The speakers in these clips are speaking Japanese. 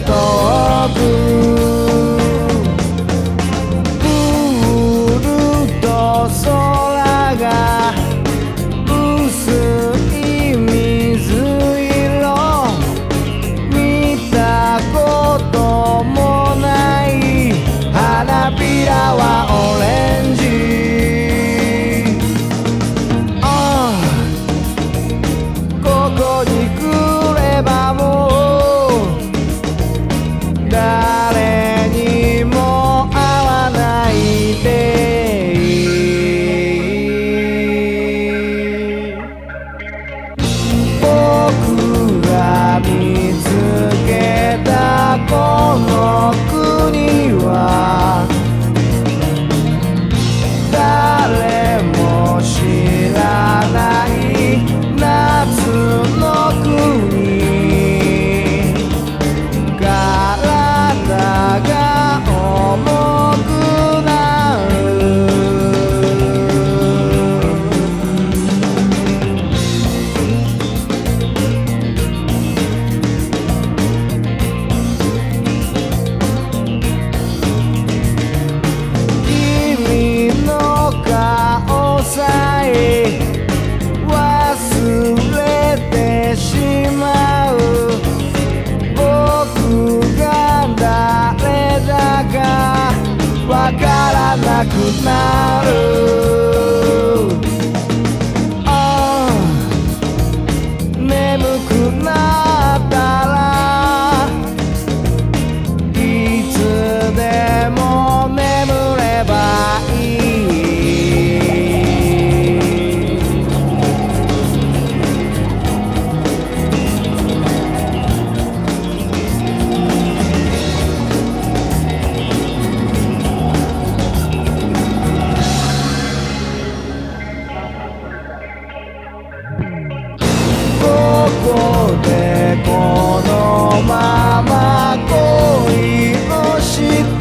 遠くプールと空が薄い水色見たこともない花びらはオレンジここに来ればもう誰にも会わないで僕が見つけたこの国は誰も知らない夏の国体が重くなる君の顔さえ忘れてしまう僕が誰だかわからなくなる眠くなったらいつでも眠ればいいここでこのまま恋をして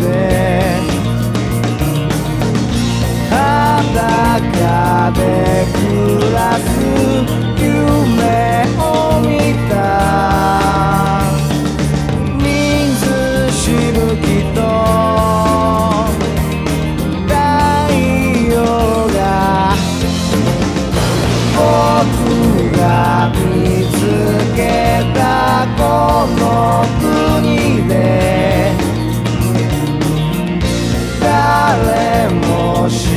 裸で暮らす夢を見た水しぶきと太陽が僕が見つけたこの国で誰も知